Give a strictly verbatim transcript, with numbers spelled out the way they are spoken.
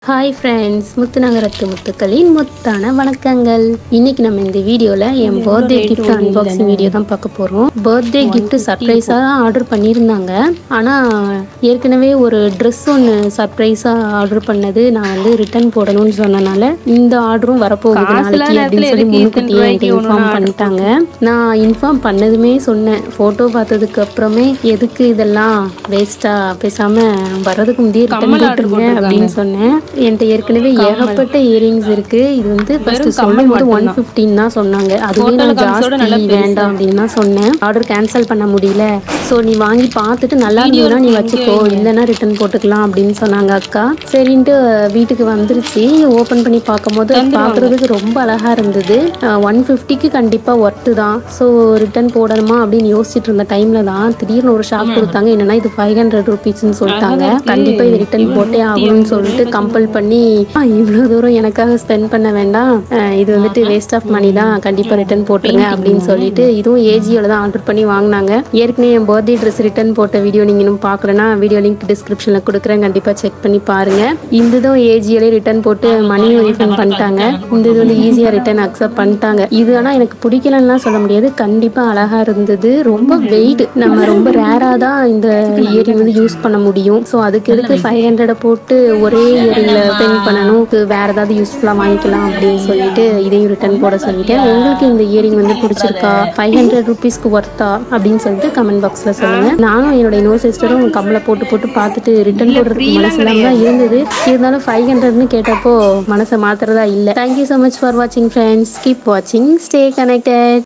Hi friends, முத்துநகரத்து முத்துக்களின் முத்தான வணக்கங்கள். இன்னைக்கு நம்ம இந்த வீடியோல என் பர்த்டே gift unboxing வீடியோ தான் பார்க்க போறோம். பர்த்டே gift சர்ப்ரைஸா ஆர்டர் பண்ணிருந்தாங்க. ஆனா ஏற்கனவே ஒரு Dress ஒன்னு சர்ப்ரைஸா ஆர்டர் பண்ணது நான் வந்து ரிட்டர்ன் போடணும்னு சொன்னனால இந்த ஆர்டரும் வரப்போகுது நாளைக்கு அப்படின்னு சொல்லி முன்கூட்டியே இன்ஃபார்ம் பண்ணிட்டாங்க. நான் இன்ஃபார்ம் பண்ணதுமே சொன்னேன், போட்டோ பார்த்ததுக்கு அப்புறமே எதுக்கு இதெல்லாம் வேஸ்டா, பேசாம வரதுக்கு முந்தையே ரிட்டர்ன் போட்டுருங்க அப்படின்னு சொன்னேன். என்கிட்ட ஏற்கனவே ஏகப்பட்ட இயரிங்ஸ் இருக்கு. இது வந்து ஃபர்ஸ்ட் சொல்லும் போது ஒன் ஃபிஃப்டீன் தான் சொன்னாங்க. அதுவே நான் ஜாஸ்தி வேண்டாம் அப்படின்னு தான் சொன்னேன். ஆர்டர் கேன்சல் பண்ண முடியல. ஸோ நீ வாங்கி பார்த்துட்டு நல்லா இருந்ததுன்னா நீ வச்சுக்கோ, இல்லைன்னா ரிட்டர்ன் போட்டுக்கலாம் அப்படின்னு சொன்னாங்க அக்கா. சரின்ட்டு வீட்டுக்கு வந்துருச்சு. ஓப்பன் பண்ணி பார்க்கும்போது பார்க்குறதுக்கு ரொம்ப அழகா இருந்தது. ஒன் ஃபிஃப்டிக்கு கண்டிப்பாக ஒர்த்து தான். ஸோ ரிட்டர்ன் போடணுமா அப்படின்னு யோசிச்சுட்டு இருந்த டைம்ல தான் திடீர்னு ஒரு ஷாப் கொடுத்தாங்க. என்னன்னா இது ஃபைவ் ஹண்ட்ரட் ருபீஸ்ன்னு சொல்லிட்டாங்க. கண்டிப்பாக இது ரிட்டர்ன் போட்டே ஆகணும்னு சொல்லிட்டு கம்பல் பண்ணி இவ்வளோ தூரம் எனக்காக ஸ்பெண்ட் பண்ண வேண்டாம், இது வந்துட்டு வேஸ்ட் ஆஃப் மணி தான், கண்டிப்பாக ரிட்டர்ன் போட்டுருங்க அப்படின்னு சொல்லிட்டு இதுவும் ஏஜியோவில் தான் ஆர்டர் பண்ணி வாங்கினாங்க. ஏற்கனவே என் பர்த்டே ட்ரெஸ் ரிட்டர்ன் போட்ட வீடியோ நீங்கள் இன்னும் பார்க்கலன்னா வீடியோ லிங்க் டிஸ்கிரிப்ஷனில் கொடுக்குறேன், கண்டிப்பாக செக் பண்ணி பாருங்க. இந்த இதுவும் ஏஜியோலே ரிட்டர்ன் போட்டு மணியும் ரீஃபண்ட் பண்ணிட்டாங்க. இந்த இது வந்து ஈஸியாக ரிட்டர்ன் அக்செப்ட் பண்ணிட்டாங்க. இது ஆனால் எனக்கு பிடிக்கலன்னா சொல்ல முடியாது, கண்டிப்பாக அழகாக இருந்தது. ரொம்ப வெயிட், நம்ம ரொம்ப ரேராக தான் இந்த இயரிங் வந்து யூஸ் பண்ண முடியும். ஸோ அதுக்கு எதுக்கு ஃபைவ் ஹண்ட்ரடை போட்டு ஒரே இயரிங்கில் ஸ்பெண்ட் பண்ணணும், வேற ஏதாவது யூஸ்ஃபுல்லாக வாங்கிக்கலாம் அப்படின்னு சொல்லிட்டு இதையும் ரிட்டர்ன் போட சொல்லிட்டேன். உங்களுக்கு இந்த இயரிங் வந்து பிடிச்சிருக்கா, ஃபைவ் ஹண்ட்ரட் ருபீஸ்க்கு ஒர்த்தா அப்படின்னு சொல்லிட்டு கமெண்ட் பாக்ஸ்ல சொல்லுங்க. நானும் என்னோட இன்னொரு சிஸ்டரும் கம்மலை போட்டு போட்டு பார்த்துட்டு ரிட்டர்ன் போடுறதுக்கு மனசு இல்லாம தான் இருந்தது. இருந்தாலும் ஃபைவ் ஹண்ட்ரட்னு கேட்டப்போ மனசை மாத்துறதா இல்லை. தேங்க்யூ ஸோ மச் ஃபார் வாட்சிங் ஃப்ரெண்ட்ஸ். கீப் வாட்சிங், ஸ்டே கனெக்டட்.